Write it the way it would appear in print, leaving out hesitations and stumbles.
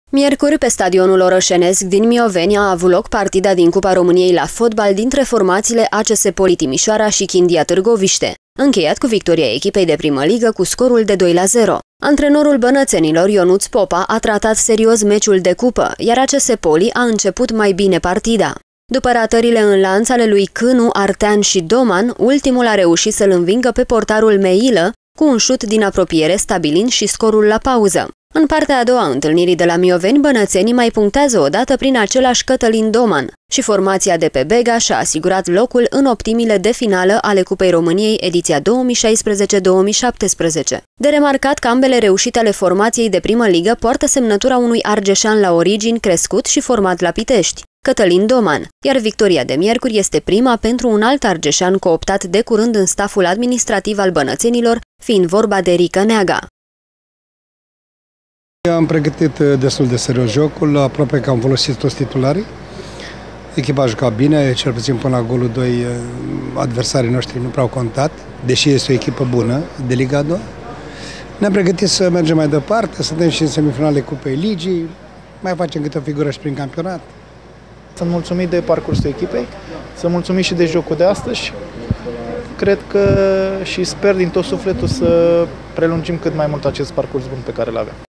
Miercuri, pe stadionul orășenesc din Mioveni a avut loc partida din Cupa României la fotbal dintre formațiile ACS Poli Timișoara și Chindia Târgoviște, încheiat cu victoria echipei de primă ligă cu scorul de 2-0. Antrenorul bănățenilor, Ionuț Popa, a tratat serios meciul de cupă, iar ACS Poli a început mai bine partida. După ratările în lanț ale lui Cânu, Artean și Doman, ultimul a reușit să-l învingă pe portarul Meilă cu un șut din apropiere, stabilind și scorul la pauză. În partea a doua a întâlnirii de la Mioveni, bănățenii mai punctează odată prin același Cătălin Doman și formația de pe Bega și-a asigurat locul în optimile de finală ale Cupei României ediția 2016-2017. De remarcat că ambele reușite ale formației de primă ligă poartă semnătura unui argeșan la origini crescut și format la Pitești, Cătălin Doman, iar victoria de miercuri este prima pentru un alt argeșan cooptat de curând în staful administrativ al bănățenilor, fiind vorba de Rică Neaga. Am pregătit destul de serios jocul, aproape că am folosit toți titularii. Echipa a jucat bine, cel puțin până la golul 2 adversarii noștri nu prea au contat, deși este o echipă bună de Liga a 2. Ne-am pregătit să mergem mai departe, suntem și în semifinale Cupei Ligii, mai facem câte o figură și prin campionat. Sunt mulțumit de parcursul echipei, sunt mulțumit și de jocul de astăzi. Cred că și sper din tot sufletul să prelungim cât mai mult acest parcurs bun pe care îl avem.